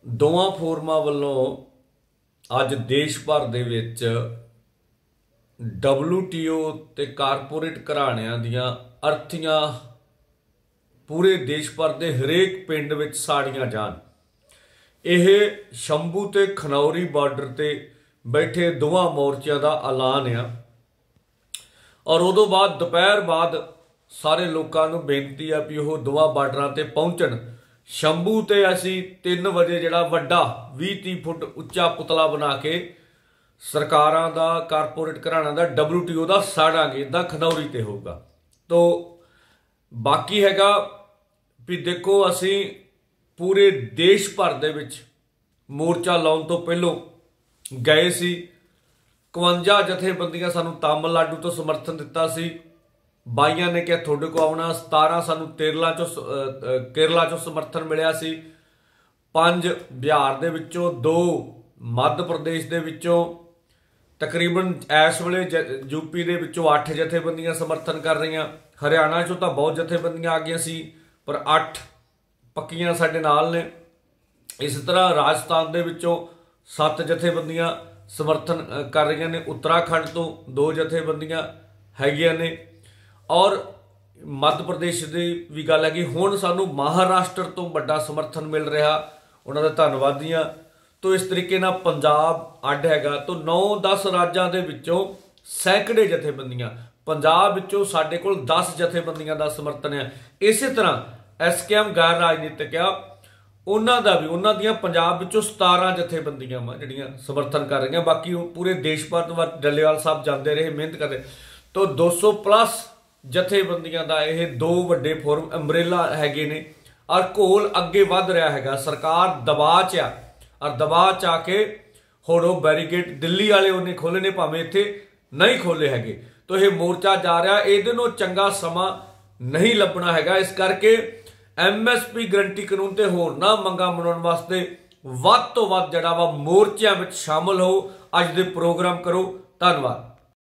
ਦੋਵਾਂ ਫੋਰਮਾਂ ਵੱਲੋਂ ਅੱਜ ਦੇਸ਼ ਭਰ ਦੇ ਵਿੱਚ WTO ਤੇ ਕਾਰਪੋਰੇਟ ਘਰਾਣਿਆਂ ਦੀਆਂ ਅਰਥੀਆਂ ਪੂਰੇ ਦੇਸ਼ ਭਰ ਦੇ ਹਰੇਕ ਪਿੰਡ ਵਿੱਚ ਸਾੜੀਆਂ ਜਾਣ। ਇਹ ਸ਼ੰਭੂ ਤੇ ਖਨੌਰੀ ਬਾਰਡਰ ਤੇ ਬੈਠੇ ਦੋਵਾਂ ਮੋਰਚਿਆਂ ਦਾ ਐਲਾਨ ਆ। ਔਰ ਉਦੋਂ ਬਾਅਦ ਦੁਪਹਿਰ ਬਾਅਦ ਸਾਰੇ ਲੋਕਾਂ ਨੂੰ ਬੇਨਤੀ ਆ ਵੀ ਉਹ ਦੋਵਾਂ ਬਾਰਡਰਾਂ ਤੇ ਪਹੁੰਚਣ। ਸ਼ੰਭੂ ਤੇ ਅਸੀਂ 3 ਵਜੇ ਜਿਹੜਾ ਵੱਡਾ 20-30 ਫੁੱਟ ਉੱਚਾ ਪੁਤਲਾ ਬਣਾ ਕੇ ਸਰਕਾਰਾਂ ਦਾ ਕਾਰਪੋਰੇਟ ਘਰਾਣਾ ਦਾ WTO ਦਾ ਸਾੜਾਂਗੇ। ਇੱਦਾਂ ਖਨੌਰੀ ਤੇ ਹੋਊਗਾ। ਤੋ ਬਾਕੀ ਹੈਗਾ ਵੀ ਦੇਖੋ ਅਸੀਂ ਪੂਰੇ ਦੇਸ਼ ਭਰ ਦੇ ਵਿੱਚ ਮੋਰਚਾ ਲਾਉਣ ਤੋਂ ਪਹਿਲੋਂ ਗਏ ਸੀ। 51 ਜਥੇਬੰਦੀਆਂ ਸਾਨੂੰ ਤਾਮਿਲਨਾਡੂ ਤੋਂ ਸਮਰਥਨ ਦਿੱਤਾ ਸੀ। 22 ਨੇ ਕਿਹਾ ਤੁਹਾਡੇ ਕੋਲ ਆਉਣਾ। 17 ਸਾਨੂੰ ਕੇਰਲਾ ਚੋਂ ਸਮਰਥਨ ਮਿਲਿਆ ਸੀ। 5 ਬਿਹਾਰ ਦੇ ਵਿੱਚੋਂ, 2 ਮੱਧ ਪ੍ਰਦੇਸ਼ ਦੇ ਵਿੱਚੋਂ, ਤਕਰੀਬਨ ਇਸ ਵੇਲੇ ਯੂਪੀ ਦੇ ਵਿੱਚੋਂ 8 ਜਥੇਬੰਦੀਆਂ ਸਮਰਥਨ ਕਰ ਰਹੀਆਂ। ਹਰਿਆਣਾ ਚੋਂ ਤਾਂ ਬਹੁਤ ਜਥੇਬੰਦੀਆਂ ਆ ਗਈਆਂ ਸੀ ਪਰ 8 ਪੱਕੀਆਂ ਸਾਡੇ ਨਾਲ ਨੇ। ਇਸ ਤਰ੍ਹਾਂ ਰਾਜਸਥਾਨ ਦੇ ਵਿੱਚੋਂ 7 ਜਥੇਬੰਦੀਆਂ ਸਮਰਥਨ ਕਰ ਰਹੀਆਂ ਨੇ। ਉੱਤਰਾਖੰਡ ਤੋਂ 2 ਜਥੇਬੰਦੀਆਂ ਹੈਗੀਆਂ ਨੇ। ਔਰ ਮੱਧ ਪ੍ਰਦੇਸ਼ ਦੀ ਵੀ ਗੱਲ ਹੈਗੀ। ਹੁਣ ਸਾਨੂੰ ਮਹਾਰਾਸ਼ਟਰ ਤੋਂ ਵੱਡਾ ਸਮਰਥਨ ਮਿਲ ਰਿਹਾ, ਉਹਨਾਂ ਦਾ ਧੰਨਵਾਦੀ ਹਾਂ। ਤੋ ਇਸ ਤਰੀਕੇ ਨਾਲ ਪੰਜਾਬ ਅੱਡ ਹੈਗਾ। ਤੋ 9-10 ਰਾਜਾਂ ਦੇ ਵਿੱਚੋਂ ਸੈਂਕੜੇ ਜਥੇਬੰਦੀਆਂ, ਪੰਜਾਬ ਵਿੱਚੋਂ ਸਾਡੇ ਕੋਲ 10 ਜਥੇਬੰਦੀਆਂ ਦਾ ਸਮਰਥਨ ਹੈ। ਇਸੇ ਤਰ੍ਹਾਂ SKM ਗੈਰ ਰਾਜਨੀਤਿਕ ਆ, ਉਹਨਾਂ ਦਾ ਵੀ, ਉਹਨਾਂ ਦੀਆਂ ਪੰਜਾਬ ਵਿੱਚੋਂ 17 ਜਥੇਬੰਦੀਆਂ ਵਾ ਜਿਹੜੀਆਂ ਸਮਰਥਨ ਕਰ ਰਹੀਆਂ। ਬਾਕੀ ਉਹ ਪੂਰੇ ਦੇਸ਼ ਭਰ ਤੋਂ ਡੱਲੇਵਾਲ ਸਾਹਿਬ ਜਾਂਦੇ ਰਹੇ, ਮਿਹਨਤ ਕਰਦੇ। ਤੋ 200+ ਜਥੇਬੰਦੀਆਂ ਦਾ ਇਹ 2 ਵੱਡੇ ਫੋਰਮ ਅੰਬਰੇਲਾ ਹੈਗੇ ਨੇ। ਔਰ ਘੋਲ ਅੱਗੇ ਵੱਧ ਰਿਹਾ ਹੈਗਾ। ਸਰਕਾਰ ਦਬਾਅ 'ਚ ਆ ਔਰ ਦਬਾਅ 'ਚ ਆ ਕੇ ਹੁਣ ਉਹ ਬੈਰੀਕੇਡ ਦਿੱਲੀ ਵਾਲੇ ਉਹਨੇ ਖੋਲ੍ਹੇ ਨੇ, ਭਾਵੇਂ ਇੱਥੇ ਨਹੀਂ ਖੋਲ੍ਹੇ ਹੈਗੇ। ਤੋ ਇਹ ਮੋਰਚਾ ਜਾ ਰਿਹਾ, ਇਹਦੇ ਨੂੰ ਚੰਗਾ ਸਮਾਂ ਨਹੀਂ ਲੱਭਣਾ ਹੈਗਾ। ਇਸ ਕਰਕੇ MSP ਗਰੰਟੀ ਕਾਨੂੰਨ ਤੇ ਹੋਰ ਨਾ ਮੰਗਾਂ ਮਨਾਉਣ ਵਾਸਤੇ ਵੱਧ ਤੋਂ ਵੱਧ ਜਿਹੜਾ ਵਾ ਮੋਰਚਿਆਂ ਵਿੱਚ ਸ਼ਾਮਲ ਹੋ। ਅੱਜ ਦੇ ਪ੍ਰੋਗਰਾਮ ਕਰੋ। ਧੰਨਵਾਦ।